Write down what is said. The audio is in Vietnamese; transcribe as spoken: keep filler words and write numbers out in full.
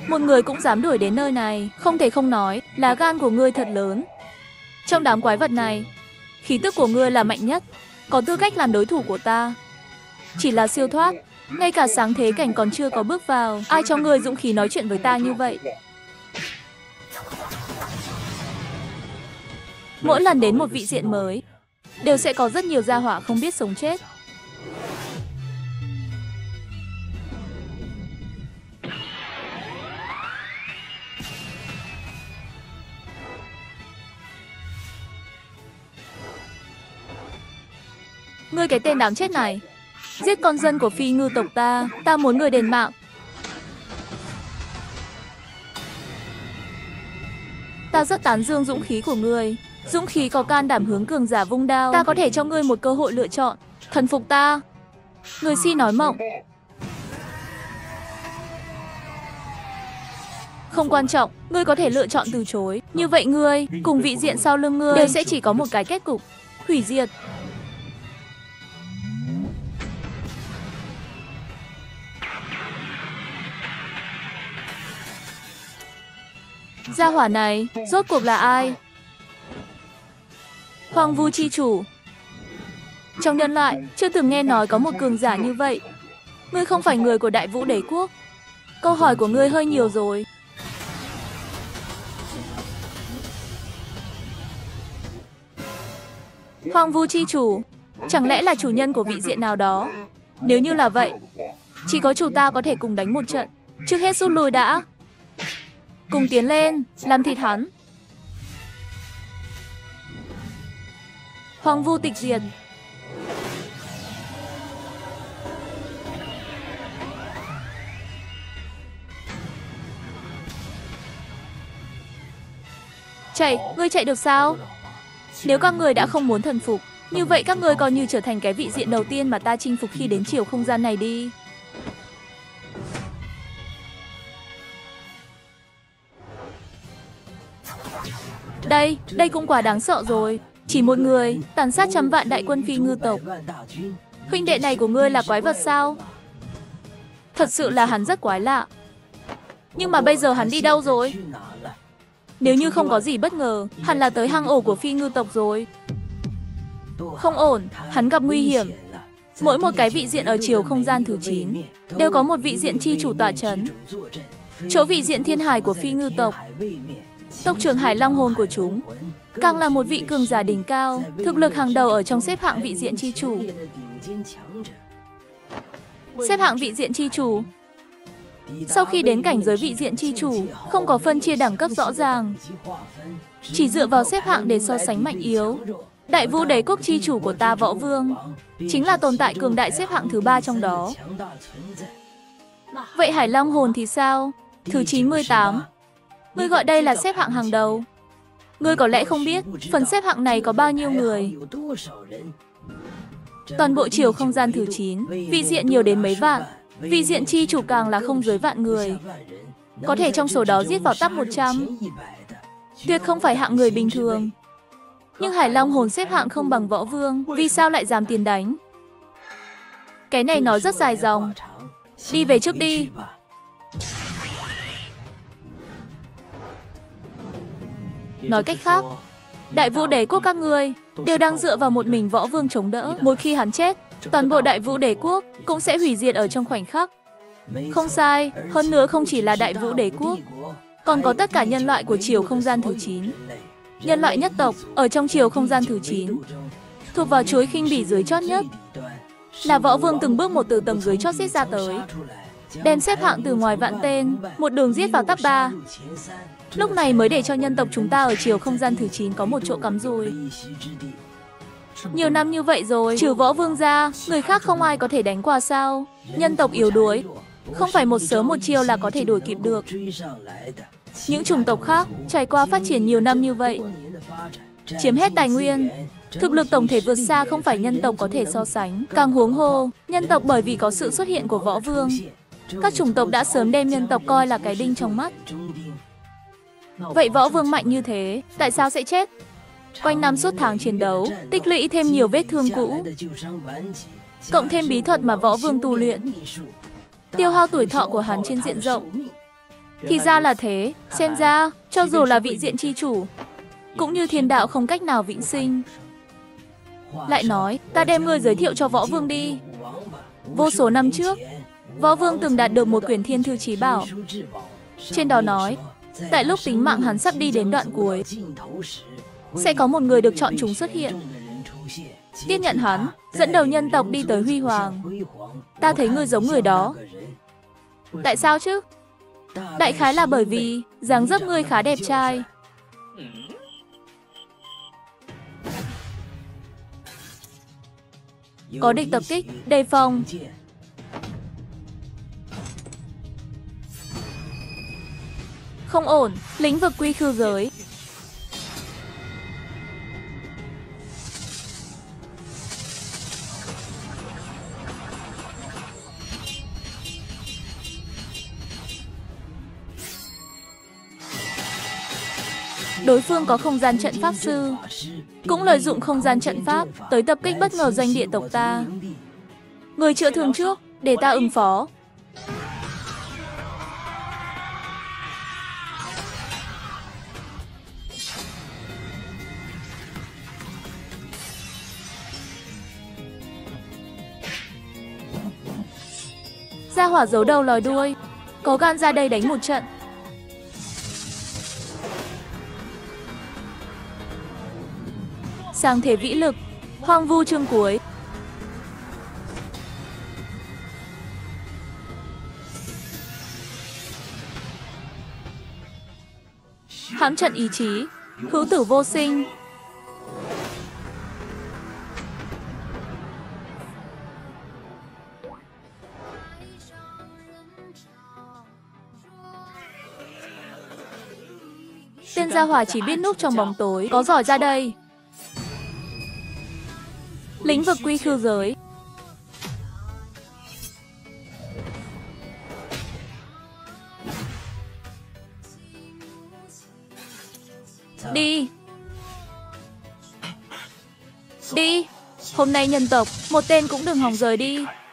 Một người cũng dám đuổi đến nơi này, không thể không nói, lá gan của ngươi thật lớn. Trong đám quái vật này, khí tức của ngươi là mạnh nhất, có tư cách làm đối thủ của ta. Chỉ là siêu thoát, ngay cả sáng thế cảnh còn chưa có bước vào, ai cho ngươi dũng khí nói chuyện với ta như vậy? Mỗi lần đến một vị diện mới, đều sẽ có rất nhiều gia hỏa không biết sống chết. Ngươi cái tên đáng chết này, giết con dân của phi ngư tộc ta, ta muốn ngươi đền mạng. Ta rất tán dương dũng khí của ngươi. Dũng khí có can đảm hướng cường giả vung đao. Ta có thể cho ngươi một cơ hội lựa chọn, thần phục ta. Ngươi si nói mộng. Không quan trọng, ngươi có thể lựa chọn từ chối. Như vậy ngươi, cùng vị diện sau lưng ngươi, đều sẽ chỉ có một cái kết cục, hủy diệt. Gia hỏa này, rốt cuộc là ai? Hoang vu chi chủ. Trong nhân loại, chưa từng nghe nói có một cường giả như vậy. Ngươi không phải người của Đại Vũ Đế Quốc. Câu hỏi của ngươi hơi nhiều rồi. Hoang vu chi chủ, chẳng lẽ là chủ nhân của vị diện nào đó? Nếu như là vậy, chỉ có chủ ta có thể cùng đánh một trận. Trước hết rút lui đã. Cùng tiến lên, làm thịt hắn. Hoang vu tịch diệt. Chạy, ngươi chạy được sao? Nếu các người đã không muốn thần phục, như vậy các ngươi coi như trở thành cái vị diện đầu tiên mà ta chinh phục khi đến chiều không gian này đi. Đây, đây cũng quá đáng sợ rồi. Chỉ một người, tàn sát trăm vạn đại quân phi ngư tộc. Huynh đệ này của ngươi là quái vật sao? Thật sự là hắn rất quái lạ. Nhưng mà bây giờ hắn đi đâu rồi? Nếu như không có gì bất ngờ, hẳn là tới hang ổ của phi ngư tộc rồi. Không ổn, hắn gặp nguy hiểm. Mỗi một cái vị diện ở chiều không gian thứ chín đều có một vị diện chi chủ tọa trấn. Chỗ vị diện thiên hải của phi ngư tộc, tộc trưởng Hải Long hồn của chúng, càng là một vị cường giả đỉnh cao, thực lực hàng đầu ở trong xếp hạng vị diện chi chủ. Xếp hạng vị diện chi chủ. Sau khi đến cảnh giới vị diện chi chủ, không có phân chia đẳng cấp rõ ràng, chỉ dựa vào xếp hạng để so sánh mạnh yếu. Đại Vũ Đế Quốc chi chủ của ta Võ Vương chính là tồn tại cường đại xếp hạng thứ ba trong đó. Vậy Hải Long hồn thì sao? Thứ chín mươi tám. Ngươi gọi đây là xếp hạng hàng đầu. Ngươi có lẽ không biết, phần xếp hạng này có bao nhiêu người. Toàn bộ chiều không gian thứ chín, vị diện nhiều đến mấy vạn. Vị diện chi chủ càng là không dưới vạn người. Có thể trong số đó giết vào top một trăm. Tuyệt không phải hạng người bình thường. Nhưng Hải Long hồn xếp hạng không bằng Võ Vương, vì sao lại dám tiền đánh? Cái này nói rất dài dòng. Đi về trước đi. Nói cách khác, Đại Vũ Đế Quốc các ngươi đều đang dựa vào một mình Võ Vương chống đỡ. Một khi hắn chết, toàn bộ Đại Vũ Đế Quốc cũng sẽ hủy diệt ở trong khoảnh khắc. Không sai, hơn nữa không chỉ là Đại Vũ Đế Quốc, còn có tất cả nhân loại của chiều không gian thứ chín. Nhân loại nhất tộc ở trong chiều không gian thứ chín, thuộc vào chuỗi khinh bỉ dưới chót nhất, là Võ Vương từng bước một từ tầng dưới chót giết ra tới, đem xếp hạng từ ngoài vạn tên, một đường giết vào top ba. Lúc này mới để cho nhân tộc chúng ta ở chiều không gian thứ chín có một chỗ cắm rùi. Nhiều năm như vậy rồi, trừ Võ Vương ra, người khác không ai có thể đánh qua sao? Nhân tộc yếu đuối, không phải một sớm một chiều là có thể đuổi kịp được. Những chủng tộc khác trải qua phát triển nhiều năm như vậy, chiếm hết tài nguyên, thực lực tổng thể vượt xa không phải nhân tộc có thể so sánh. Càng huống hồ, nhân tộc bởi vì có sự xuất hiện của Võ Vương, các chủng tộc đã sớm đem nhân tộc coi là cái đinh trong mắt. Vậy Võ Vương mạnh như thế, tại sao sẽ chết? Quanh năm suốt tháng chiến đấu, tích lũy thêm nhiều vết thương cũ, cộng thêm bí thuật mà Võ Vương tu luyện, tiêu hao tuổi thọ của hắn trên diện rộng. Thì ra là thế, xem ra, cho dù là vị diện chi chủ, cũng như thiên đạo không cách nào vĩnh sinh. Lại nói, ta đem ngươi giới thiệu cho Võ Vương đi. Vô số năm trước, Võ Vương từng đạt được một quyển thiên thư chí bảo. Trên đó nói, tại lúc tính mạng hắn sắp đi đến đoạn cuối, sẽ có một người được chọn chúng xuất hiện, tiếp nhận hắn, dẫn đầu nhân tộc đi tới huy hoàng. Ta thấy ngươi giống người đó. Tại sao chứ? Đại khái là bởi vì dáng dấp ngươi khá đẹp trai. Có địch tập kích, đề phòng. Không ổn, lĩnh vực quy khư giới. Đối phương có không gian trận pháp sư, cũng lợi dụng không gian trận pháp tới tập kích bất ngờ doanh địa tộc ta. Người chữa thương trước, để ta ứng phó. Gia hỏa giấu đầu lòi đuôi, có gan ra đây đánh một trận. Sang thế vĩ lực, hoang vu chương cuối. Hãm trận ý chí, hữu tử vô sinh. Tên gia hỏa chỉ biết núp trong bóng tối, có giỏi ra đây. Lĩnh vực quy khư giới. Đi. Đi. Hôm nay nhân tộc, một tên cũng đừng hòng rời đi.